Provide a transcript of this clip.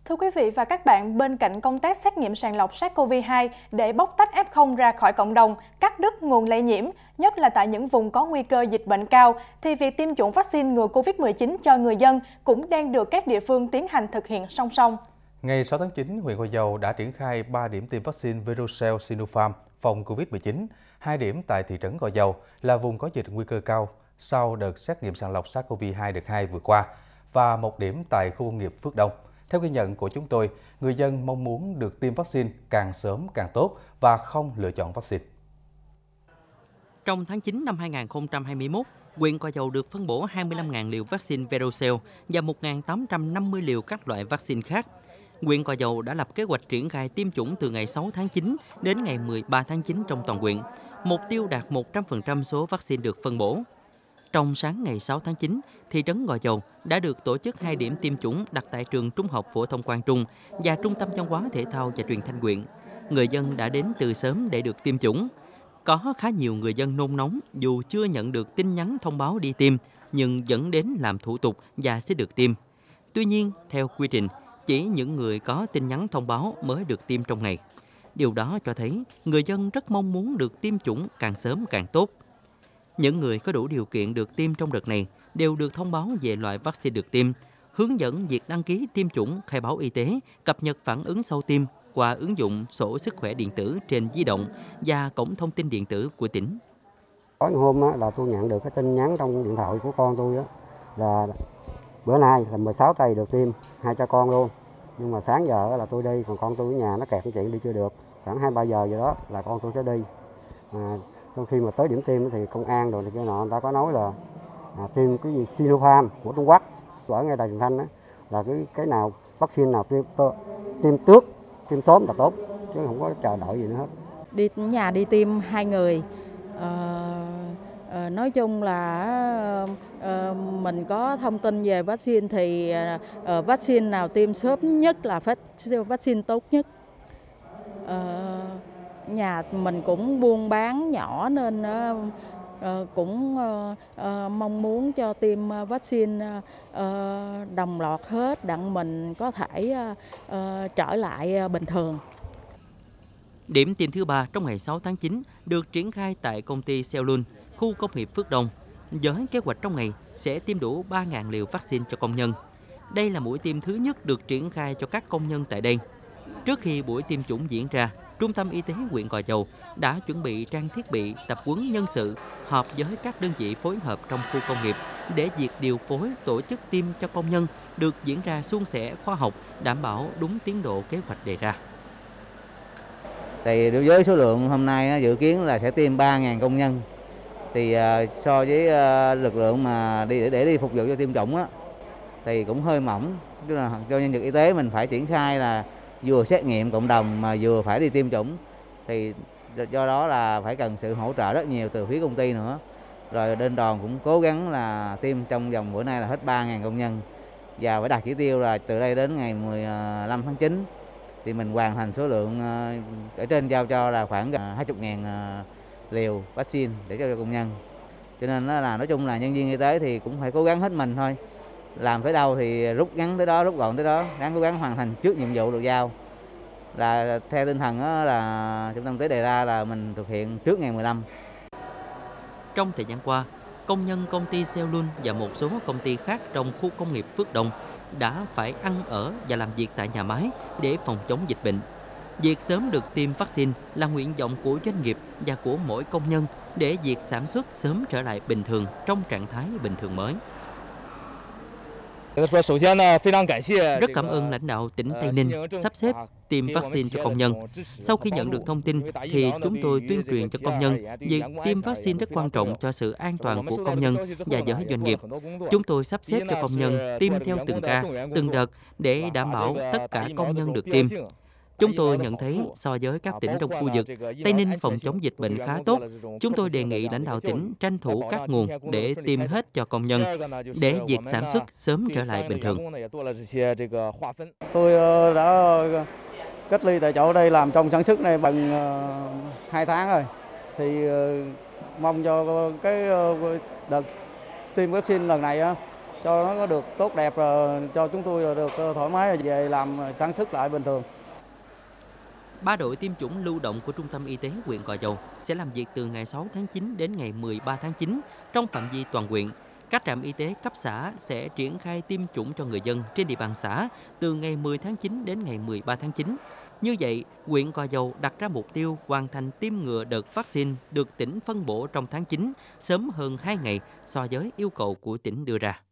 Thưa quý vị và các bạn, bên cạnh công tác xét nghiệm sàng lọc SARS-CoV-2 để bóc tách F0 ra khỏi cộng đồng, cắt đứt nguồn lây nhiễm, nhất là tại những vùng có nguy cơ dịch bệnh cao, thì việc tiêm chủng vaccine ngừa Covid-19 cho người dân cũng đang được các địa phương tiến hành thực hiện song song. Ngày 6 tháng 9, huyện Gò Dầu đã triển khai 3 điểm tiêm vaccine Verocell Sinopharm phòng Covid-19, 2 điểm tại thị trấn Gò Dầu là vùng có dịch nguy cơ cao sau đợt xét nghiệm sàng lọc SARS-CoV-2 đợt 2 vừa qua và 1 điểm tại khu công nghiệp Phước Đông. Theo ghi nhận của chúng tôi, người dân mong muốn được tiêm vaccine càng sớm càng tốt và không lựa chọn vaccine. Trong tháng 9 năm 2021, huyện Gò Dầu được phân bổ 25.000 liều vaccine Verocell và 1.850 liều các loại vaccine khác. Huyện Gò Dầu đã lập kế hoạch triển khai tiêm chủng từ ngày 6 tháng 9 đến ngày 13 tháng 9 trong toàn huyện. Mục tiêu đạt 100% số vaccine được phân bổ. Trong sáng ngày 6 tháng 9, thị trấn Gò Dầu đã được tổ chức 2 điểm tiêm chủng đặt tại trường Trung học phổ thông Quang Trung và Trung tâm Văn hóa Thể thao và Truyền thanh huyện. Người dân đã đến từ sớm để được tiêm chủng. Có khá nhiều người dân nôn nóng dù chưa nhận được tin nhắn thông báo đi tiêm, nhưng vẫn đến làm thủ tục và sẽ được tiêm. Tuy nhiên, theo quy trình, chỉ những người có tin nhắn thông báo mới được tiêm trong ngày. Điều đó cho thấy người dân rất mong muốn được tiêm chủng càng sớm càng tốt. Những người có đủ điều kiện được tiêm trong đợt này đều được thông báo về loại vaccine được tiêm, hướng dẫn việc đăng ký tiêm chủng, khai báo y tế, cập nhật phản ứng sau tiêm qua ứng dụng sổ sức khỏe điện tử trên di động và cổng thông tin điện tử của tỉnh. Có hôm là tôi nhận được cái tin nhắn trong điện thoại của con tôi là bữa nay là 16 tây được tiêm 2 cha con luôn. Nhưng mà sáng giờ là tôi đi, còn con tôi ở nhà nó kẹt cái chuyện đi chưa được. Khoảng 2-3 giờ vậy đó là con tôi sẽ đi. Trong khi mà tới điểm tiêm thì công an rồi kia nọ người ta có nói là tiêm cái gì Sinopharm của Trung Quốc ở ngay Đài Truyền Thanh đó, là cái nào vaccine nào tiêm trước, tiêm sớm là tốt chứ không có chờ đợi gì nữa hết. Đi nhà đi tiêm 2 người. Nói chung là mình có thông tin về vaccine thì vaccine nào tiêm sớm nhất là vaccine tốt nhất. Nhà mình cũng buôn bán nhỏ nên cũng mong muốn cho tiêm vaccine đồng loạt hết đặng mình có thể trở lại bình thường. Điểm tiêm thứ 3 trong ngày 6 tháng 9 được triển khai tại công ty Cellun, khu công nghiệp Phước Đông. Với kế hoạch trong ngày sẽ tiêm đủ 3.000 liều vaccine cho công nhân. Đây là mũi tiêm thứ nhất được triển khai cho các công nhân tại đây. Trước khi buổi tiêm chủng diễn ra, Trung tâm Y tế huyện Gò Dầu đã chuẩn bị trang thiết bị, tập huấn nhân sự, họp với các đơn vị phối hợp trong khu công nghiệp để việc điều phối tổ chức tiêm cho công nhân được diễn ra suôn sẻ, khoa học, đảm bảo đúng tiến độ kế hoạch đề ra. Thì đối với số lượng hôm nay dự kiến là sẽ tiêm 3.000 công nhân. Thì so với lực lượng mà để đi phục vụ cho tiêm chủng thì cũng hơi mỏng. Tức là cho nhân viên y tế mình phải triển khai là vừa xét nghiệm cộng đồng mà vừa phải đi tiêm chủng. Thì do đó là phải cần sự hỗ trợ rất nhiều từ phía công ty nữa. Rồi bên đoàn cũng cố gắng là tiêm trong vòng bữa nay là hết 3.000 công nhân. Và phải đạt chỉ tiêu là từ đây đến ngày 15 tháng 9 thì mình hoàn thành số lượng ở trên giao cho là khoảng 20.000 liều vaccine để cho công nhân. Cho nên là nói chung là nhân viên y tế thì cũng phải cố gắng hết mình thôi. Làm tới đâu thì rút ngắn tới đó, rút gọn tới đó, ráng cố gắng hoàn thành trước nhiệm vụ được giao. Là theo tinh thần là Trung tâm Y tế đề ra là mình thực hiện trước ngày 15. Trong thời gian qua, công nhân công ty Cellun và một số công ty khác trong khu công nghiệp Phước Đông đã phải ăn ở và làm việc tại nhà máy để phòng chống dịch bệnh. Việc sớm được tiêm vaccine là nguyện vọng của doanh nghiệp và của mỗi công nhân để việc sản xuất sớm trở lại bình thường trong trạng thái bình thường mới. Rất cảm ơn lãnh đạo tỉnh Tây Ninh sắp xếp tiêm vaccine cho công nhân. Sau khi nhận được thông tin thì chúng tôi tuyên truyền cho công nhân việc tiêm vaccine rất quan trọng cho sự an toàn của công nhân và với doanh nghiệp. Chúng tôi sắp xếp cho công nhân tiêm theo từng ca, từng đợt để đảm bảo tất cả công nhân được tiêm. Chúng tôi nhận thấy so với các tỉnh trong khu vực, Tây Ninh phòng chống dịch bệnh khá tốt. Chúng tôi đề nghị lãnh đạo tỉnh tranh thủ các nguồn để tiêm hết cho công nhân, để việc sản xuất sớm trở lại bình thường. Tôi đã cách ly tại chỗ đây làm trong sản xuất này bằng 2 tháng rồi. Thì mong cho cái đợt tiêm vaccine lần này cho nó có được tốt đẹp, rồi cho chúng tôi được thoải mái về làm sản xuất lại bình thường. 3 đội tiêm chủng lưu động của Trung tâm Y tế huyện Gò Dầu sẽ làm việc từ ngày 6 tháng 9 đến ngày 13 tháng 9 trong phạm vi toàn huyện. Các trạm y tế cấp xã sẽ triển khai tiêm chủng cho người dân trên địa bàn xã từ ngày 10 tháng 9 đến ngày 13 tháng 9. Như vậy, huyện Gò Dầu đặt ra mục tiêu hoàn thành tiêm ngừa đợt vaccine được tỉnh phân bổ trong tháng 9 sớm hơn 2 ngày so với yêu cầu của tỉnh đưa ra.